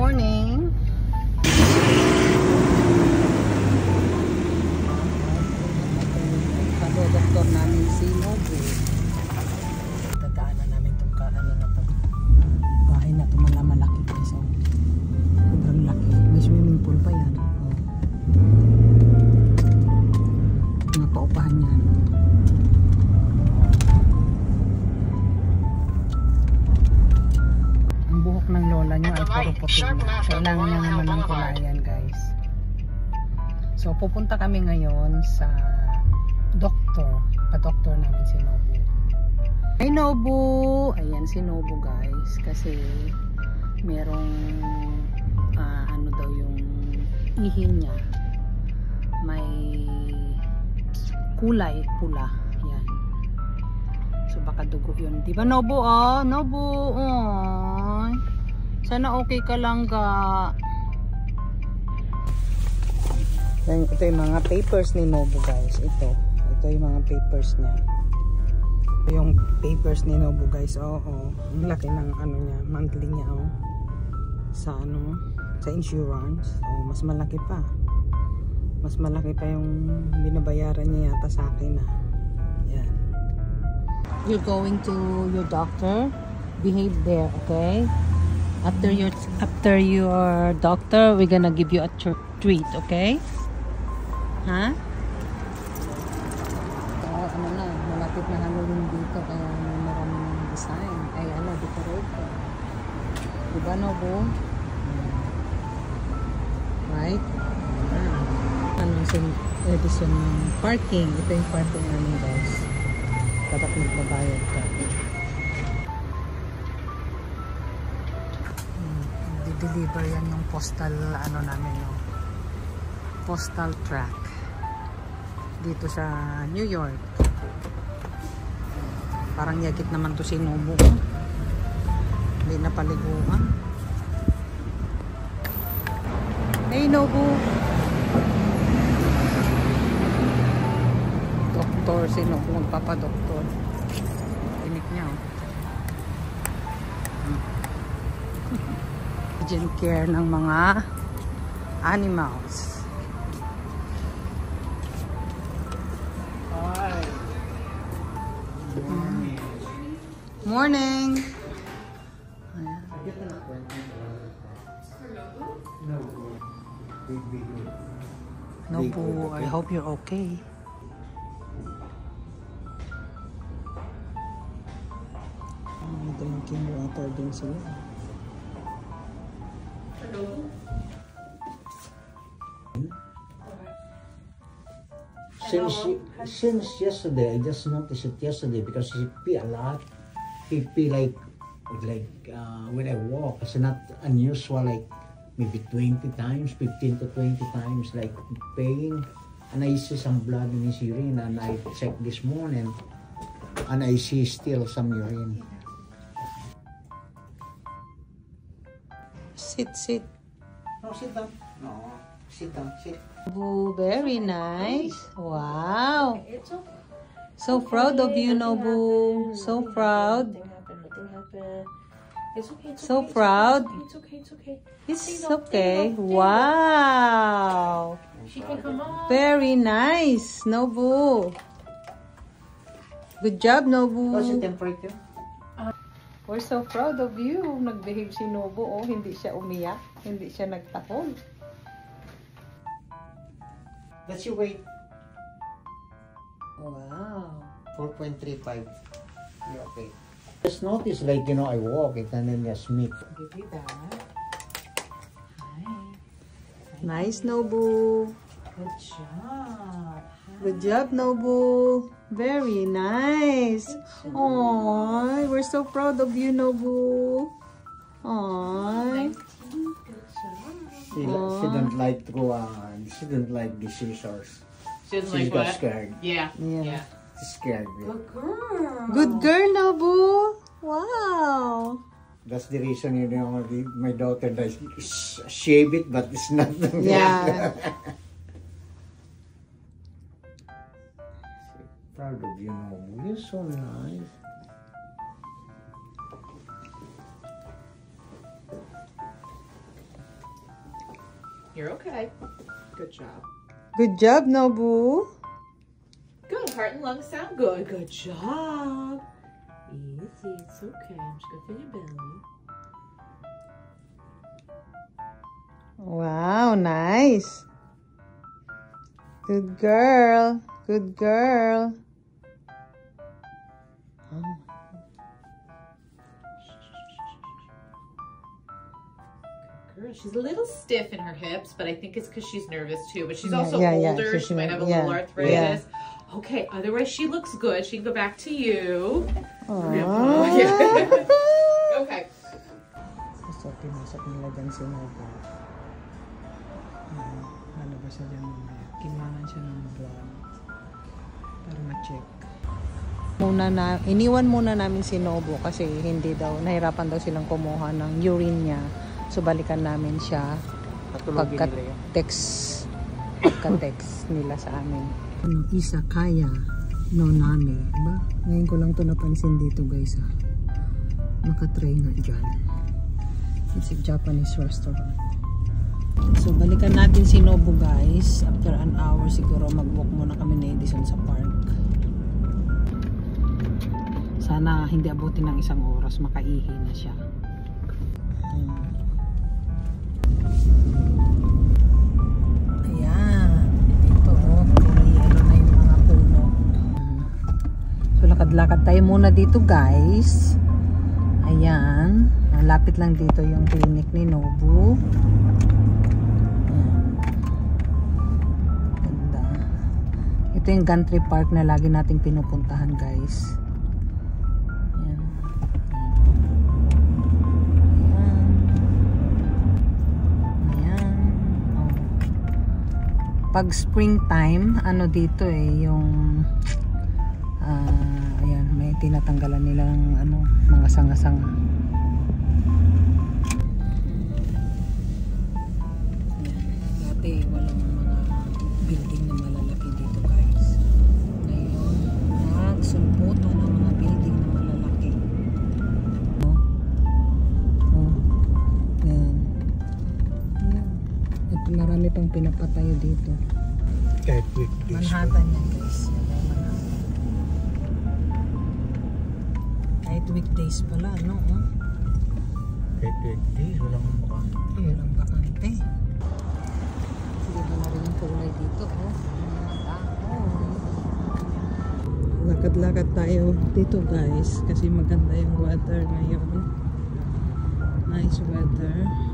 morning. Doktor namin si Nobu. Dadaanan namin itong kaano na to. Bahay na ito malaki guys. So, sobrang laki. May swimming pool pa yan. Mga paupahan yan. Ang buhok ng lola nyo ay puro puti na. Kailangan na naman ng kulayan guys. So pupunta kami ngayon sa pa-doktor namin si Nobu. Hi Nobu! Ayan si Nobu guys. Kasi merong ano daw yung ihi niya. May kulay pula. Ayan. So baka dugo yun. Diba Nobu? Oh, Nobu! Oh. Sana okay ka lang ga. Ito yung mga papers ni Nobu guys. Ito yung mga papers niya. Ito yung papers ni Nobu guys. Oo. Ang laki ng ano niya, monthly niya sa ano, sa insurance. Mas malaki pa. Mas malaki pa yung binabayaran niya yata sa akin na. Yan. You're going to your doctor. Behave there, okay? After your doctor, we're gonna give you a treat, okay? Ha? Ano na, malapit na Halloween dito kaya may maraming design. Ay ano, decorator. Diba Nobu? Right? Ano yung edition ng parking. Ito yung parking namin guys. Dapat magbabayad ka. Deliver yan yung postal ano namin no? Postal truck dito sa New York. Parang yagit naman to si Nobu. Hindi na paliguan. Hey Nobu! Doktor si Nobu, magpapadoktor. Tinik niya Urgent care ng mga animals. Hi. Morning. Nobu, I hope you're okay. Drinking water din sila. Since yesterday, I just noticed it yesterday because she pee a lot. He pee like when I walk, it's not unusual, like maybe 20 times, 15 to 20 times, like peeing. And I see some blood in his urine, and I checked this morning, and I see still some urine. Sit. No, sit down. No, sit down, sit. Nobu, very nice. Wow. So proud of you, Nobu. So proud. Nothing happened. It's okay. So proud. It's okay. It's okay. Wow. She can come on. Very nice, Nobu. Good job, Nobu. What's the temperature? We're so proud of you. Nag-behave si Nobu. Oh, hindi siya umiyak. Hindi siya nagtakol. That's your weight. Wow. 4.35. You're okay. Just notice, like, you know, I walk it and then just meet. Give you that. Hi. Nice, Nobu. Good job. Good job, Nobu. Very nice. Aww, we're so proud of you, Nobu. Aww. She didn't like to go. She didn't like the scissors. She doesn't She like got what? scared. Yeah. Yeah. She scared me. Good girl. Good girl, Nobu. Wow. That's the reason, you know, my daughter does shave it, but it's not. Yeah. Proud of you, Nobu. You're so nice. You're okay. Good job. Good job, Nobu. Good. Heart and lungs sound good. Good job. Easy. It's okay. I'm just gonna feel your belly. Wow, nice. Good girl. Good girl. Oh. Girl, she's a little stiff in her hips, but I think it's because she's nervous too. But she's Yeah, also yeah, older. She might have a little arthritis. Okay, otherwise she looks good. She can go back to you. Aww. Yeah. Okay. So, pinasok nila dyan si Nobu. Lalabas siya dyan mamaya. Kinuhanan siya ng blood para ma-check. Iniwan muna namin si Nobu kasi hindi daw, nahirapan daw silang kumuha ng urine niya. So, balikan namin siya pagka-text nila sa amin. Izakaya no Nami. Diba? Ngayon ko lang ito napansin dito guys. Nakatry nga dyan. It's a Japanese restaurant. So, balikan natin si Nobu guys. After an hour siguro mag-walk muna kami na Edison sa park. Sana hindi abutin ng isang oras. Makaihi na siya. Ayan. Ito oh. Ano na yung mga puno. So, lakad-lakad tayo muna dito guys. Ayan. Lapit lang dito yung clinic ni Nobu. Ayan. Ganda. Ito yung Gantry Park na lagi nating pinupuntahan guys. Ayan. Ayan. Oh. Pag springtime, ano dito yung ayan, may tinatanggalan nilang mga sanga-sanga. Dati walang mga building na malalaki dito guys. Ngayon, nagsulputan ng mga building na malalaki. Ayan. At marami pang pinapatayo dito. Kahit weekdays. Manhattan yan guys. Kahit weekdays pala, no? Kahit weekdays, walang bakante. Walang bakante. Sige ba na rin yung kulay dito, oh. Lakad-lakad tayo dito guys kasi maganda yung weather ngayon. Nice weather.